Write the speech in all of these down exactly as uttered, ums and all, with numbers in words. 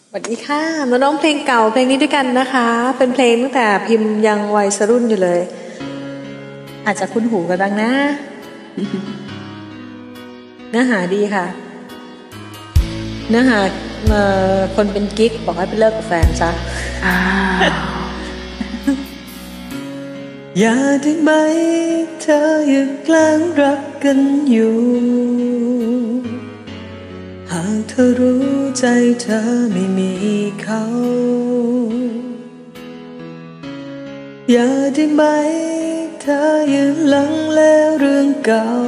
สวัสดีค่ะมาร้องเพลงเก่าเพลงนี้ด้วยกันนะคะเป็นเพลงตั้งแต่พิมพ์ยังวัยรุ่นอยู่เลยอาจจะคุ้นหูกันบ้างนะ เนื้อหาดีค่ะเนื้อหาคนเป็นกิ๊กบอกให้ไปเลิกกับแฟนซะ อย่าได้ไหมเธอยังแกล้งรักกันอยู่หากเธอรู้ใจเธอไม่มีเขาอย่าได้ไหมเธอยังหลังแล้วเรื่องเก่า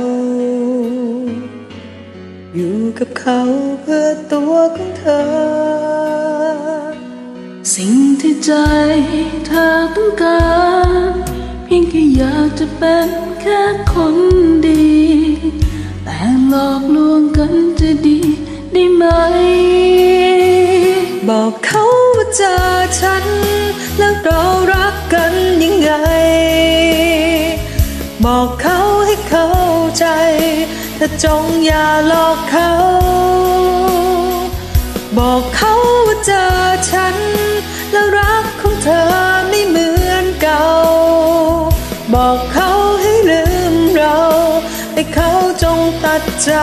อยู่กับเขาเพื่อตัวของเธอสิ่งที่ใจเธอต้องการเพียงแค่อยากจะเป็นแค่คนดีแต่หลอกลวงกันจะดีได้ไหมบอกเขาว่าเจอฉันแล้วเรารักกันยังไงบอกเขาให้เข้าใจถ้าจงอย่าหลอกเขาบอกเขาว่าเจอฉันแล้วรักของเธอไม่เหมือนเก่าบอกเขาให้ลืมเราให้เขาจงตัดใจ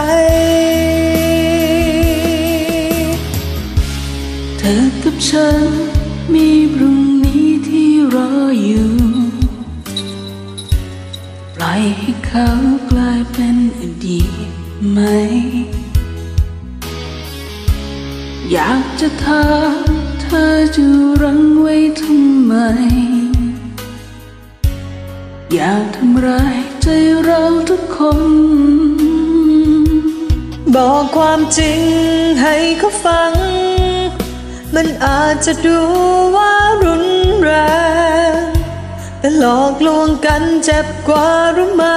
เธอกับฉันมีพรุ่งนี้ที่รออยู่ปล่อยให้เขากลายเป็นอดีตไหมอยากจะถามเธอจะรั้งไว้ทำไมอยากทำร้ายใจเราทุกคนบอกความจริงให้เขาฟังมันอาจจะดูว่ารุนแรงแต่หลอกลวงกันเจ็บกว่ารู้ไหม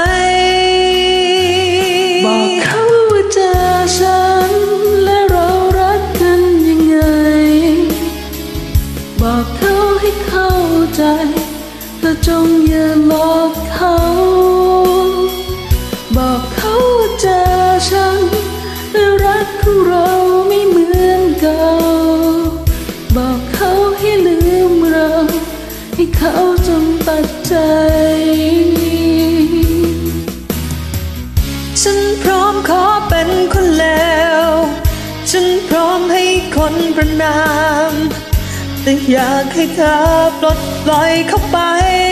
บอกเขาว่าเจอฉันและเรารักกันยังไงบอกเขาให้เข้าใจแต่จงอย่าหลอกเขาบอกเขาว่าเจอฉันและรักของเราไม่เหมือนเก่าบอกเขาให้ลืมเราให้เขาจงตัดใจฉันพร้อมขอเป็นคนเลวฉันพร้อมให้คนประณามแต่อยากให้เธอปลดปล่อยเขาไป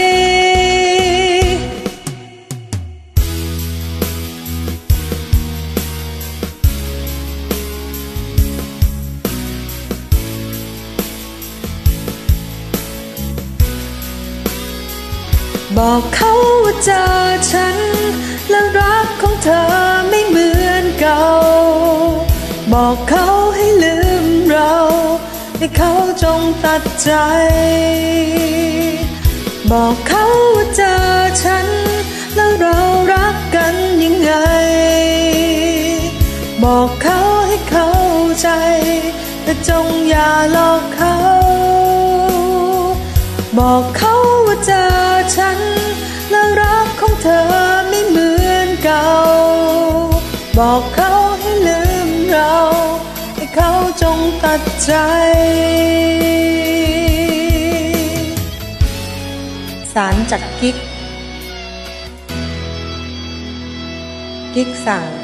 บอกเขาว่าเจอฉันแล้วรักของเธอไม่เหมือนเก่าบอกเขาให้ลืมเราให้เขาจงตัดใจบอกเขาว่าเจอฉันแล้วเรารักกันยังไงบอกเขาให้เข้าใจแต่จงอย่าหลอกเขาบอกเขาว่าเจอฉันแล้วรักของเธอไม่เหมือนเก่าบอกเขาให้ลืมเราให้เขาจงตัดใจสารจากกิ๊กกิ๊กสั่ง